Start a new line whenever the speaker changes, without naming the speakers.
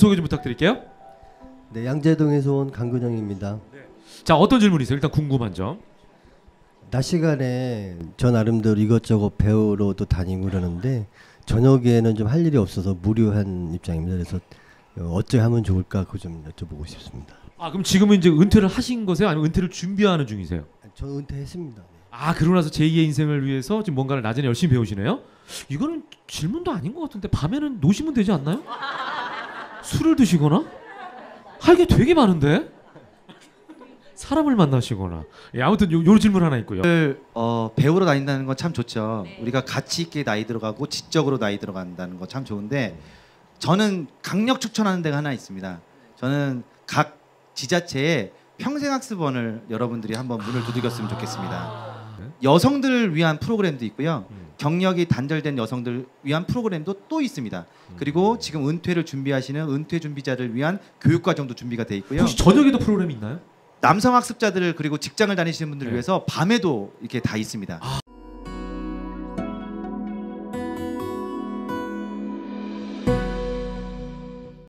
소개 좀 부탁드릴게요.
네, 양재동에서 온 강근영입니다.
자, 어떤 질문이세요? 일단 궁금한 점.
낮 시간에 저 나름대로 이것저것 배우러도 다니고 그러는데 저녁에는 좀 할 일이 없어서 무료한 입장입니다. 그래서 어찌 하면 좋을까 그거 좀 여쭤보고 싶습니다.
아, 그럼 지금은 이제 은퇴를 하신 거세요? 아니면 은퇴를 준비하는 중이세요?
저 은퇴했습니다. 네.
아, 그러고 나서 제2의 인생을 위해서 지금 뭔가를 낮에는 열심히 배우시네요? 이거는 질문도 아닌 것 같은데 밤에는 노시면 되지 않나요? 술을 드시거나? 할 게 되게 많은데? 사람을 만나시거나. 예, 아무튼 요 질문 하나 있고요.
배우러 다닌다는 건 참 좋죠. 우리가 가치 있게 나이 들어가고 지적으로 나이 들어간다는 거 참 좋은데 저는 강력 추천하는 데가 하나 있습니다. 저는 각 지자체에 평생학습원을 여러분들이 한번 문을 두드렸으면 좋겠습니다. 여성들을 위한 프로그램도 있고요. 경력이 단절된 여성들 위한 프로그램도 또 있습니다. 그리고 지금 은퇴를 준비하시는 은퇴 준비자를 위한 교육과정도 준비가 돼 있고요.
혹시 저녁에도 프로그램이 있나요?
남성 학습자들 그리고 직장을 다니시는 분들을
네.
위해서 밤에도 이렇게 다 있습니다.